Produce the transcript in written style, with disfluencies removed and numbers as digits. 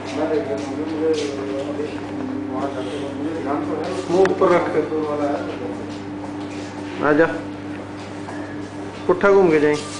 मुंह ऊपर रख के आजा, पुट्ठा घूम के जाए।